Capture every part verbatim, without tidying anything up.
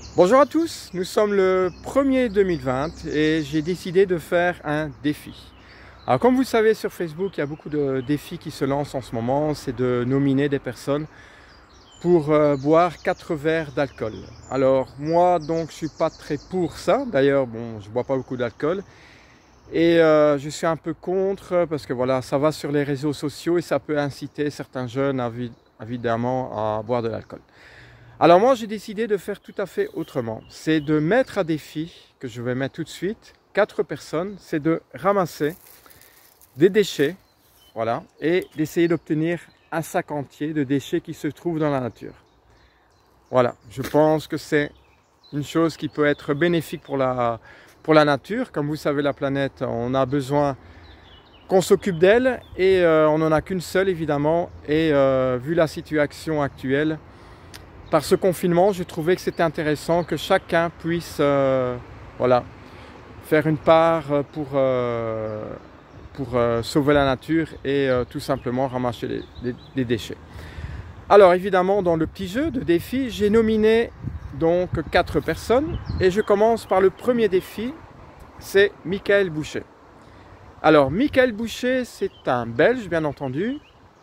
Bonjour à tous, nous sommes le premier deux mille vingt et j'ai décidé de faire un défi. Alors comme vous le savez sur Facebook, il y a beaucoup de défis qui se lancent en ce moment, c'est de nominer des personnes pour euh, boire quatre verres d'alcool. Alors moi donc je suis pas très pour ça, d'ailleurs bon je bois pas beaucoup d'alcool et euh, je suis un peu contre parce que voilà ça va sur les réseaux sociaux et ça peut inciter certains jeunes évidemment à boire de l'alcool. Alors moi j'ai décidé de faire tout à fait autrement, c'est de mettre à défi, que je vais mettre tout de suite, quatre personnes, c'est de ramasser des déchets, voilà, et d'essayer d'obtenir un sac entier de déchets qui se trouvent dans la nature. Voilà, je pense que c'est une chose qui peut être bénéfique pour la, pour la nature. Comme vous savez, la planète, on a besoin qu'on s'occupe d'elle et euh, on n'en a qu'une seule évidemment, et euh, vu la situation actuelle, par ce confinement, j'ai trouvé que c'était intéressant que chacun puisse euh, voilà, faire une part pour, euh, pour euh, sauver la nature et euh, tout simplement ramasser les, les, les déchets. Alors évidemment, dans le petit jeu de défi, j'ai nominé donc quatre personnes et je commence par le premier défi, c'est Michael Boucher. Alors Michael Boucher, c'est un Belge bien entendu,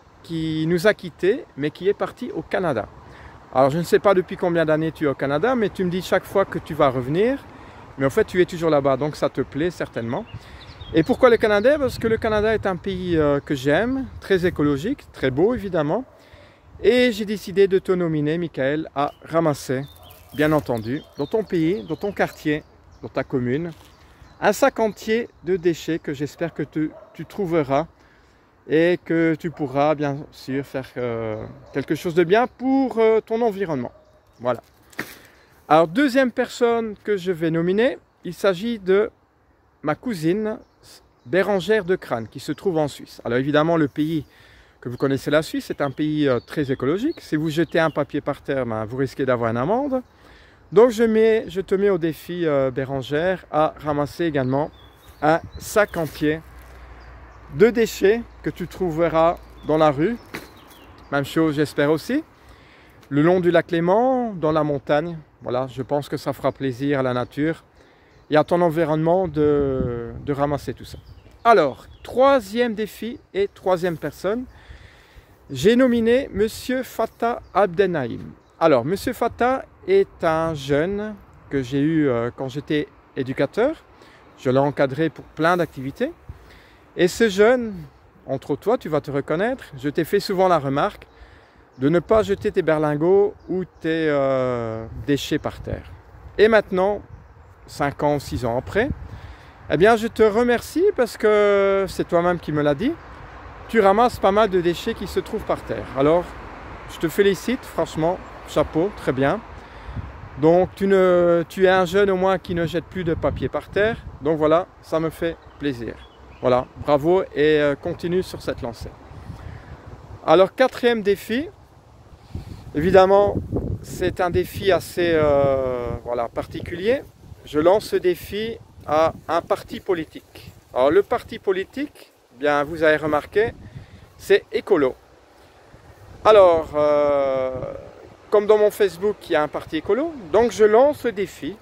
qui nous a quittés mais qui est parti au Canada. Alors je ne sais pas depuis combien d'années tu es au Canada, mais tu me dis chaque fois que tu vas revenir, mais en fait tu es toujours là-bas, donc ça te plaît certainement. Et pourquoi le Canada? Parce que le Canada est un pays euh, que j'aime, très écologique, très beau évidemment. Et j'ai décidé de te nominer, Michael, à ramasser, bien entendu, dans ton pays, dans ton quartier, dans ta commune, un sac entier de déchets que j'espère que tu, tu trouveras et que tu pourras bien sûr faire euh, quelque chose de bien pour euh, ton environnement. Voilà. Alors deuxième personne que je vais nominer, il s'agit de ma cousine Bérangère de Crâne qui se trouve en Suisse. Alors évidemment le pays que vous connaissez, la Suisse, c'est un pays euh, très écologique. Si vous jetez un papier par terre, ben, vous risquez d'avoir une amende. Donc je, mets, je te mets au défi euh, Bérangère à ramasser également un sac entier de déchets que tu trouveras dans la rue, même chose j'espère aussi, le long du lac Léman, dans la montagne. Voilà, je pense que ça fera plaisir à la nature et à ton environnement de, de ramasser tout ça. Alors, troisième défi et troisième personne, j'ai nominé Monsieur Fatah Abdennaïm. Alors, Monsieur Fatah est un jeune que j'ai eu euh, quand j'étais éducateur. Je l'ai encadré pour plein d'activités. Et ce jeune, entre toi, tu vas te reconnaître, je t'ai fait souvent la remarque de ne pas jeter tes berlingots ou tes euh, déchets par terre. Et maintenant, cinq ans, six ans après, eh bien je te remercie parce que c'est toi-même qui me l'as dit, tu ramasses pas mal de déchets qui se trouvent par terre. Alors, je te félicite, franchement, chapeau, très bien. Donc tu, ne, tu es un jeune au moins qui ne jette plus de papier par terre, donc voilà, ça me fait plaisir. Voilà, bravo et continue sur cette lancée. Alors, quatrième défi, évidemment, c'est un défi assez euh, voilà, particulier. Je lance ce défi à un parti politique. Alors, le parti politique, bien, vous avez remarqué, c'est écolo. Alors, euh, comme dans mon Facebook, il y a un parti écolo, donc je lance ce défi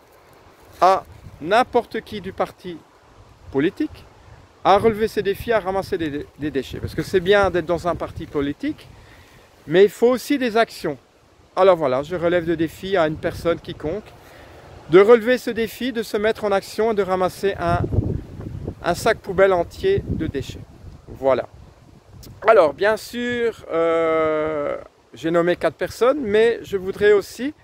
à n'importe qui du parti politique à relever ces défis, à ramasser des, des déchets. Parce que c'est bien d'être dans un parti politique, mais il faut aussi des actions. Alors voilà, je relève le défi à une personne quiconque de relever ce défi, de se mettre en action et de ramasser un, un sac poubelle entier de déchets. Voilà. Alors, bien sûr, euh, j'ai nommé quatre personnes, mais je voudrais aussi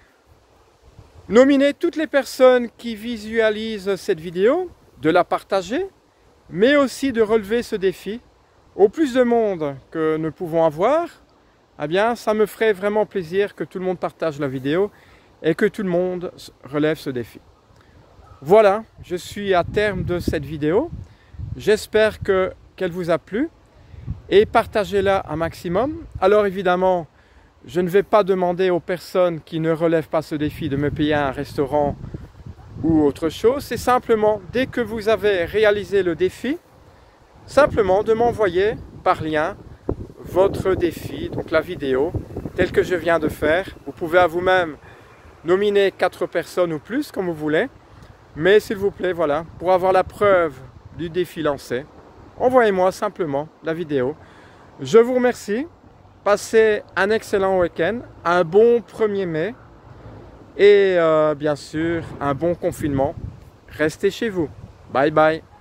nominer toutes les personnes qui visualisent cette vidéo, de la partager, mais aussi de relever ce défi. Au plus de monde que nous pouvons avoir, eh bien, ça me ferait vraiment plaisir que tout le monde partage la vidéo et que tout le monde relève ce défi. Voilà, je suis à terme de cette vidéo. J'espère que, qu'elle vous a plu et partagez-la un maximum. Alors évidemment, je ne vais pas demander aux personnes qui ne relèvent pas ce défi de me payer un restaurant ou autre chose, c'est simplement dès que vous avez réalisé le défi, simplement de m'envoyer par lien votre défi, donc la vidéo, telle que je viens de faire. Vous pouvez à vous-même Nominez quatre personnes ou plus, comme vous voulez. Mais s'il vous plaît, voilà, pour avoir la preuve du défi lancé, envoyez-moi simplement la vidéo. Je vous remercie. Passez un excellent week-end, un bon premier mai et euh, bien sûr un bon confinement. Restez chez vous. Bye bye.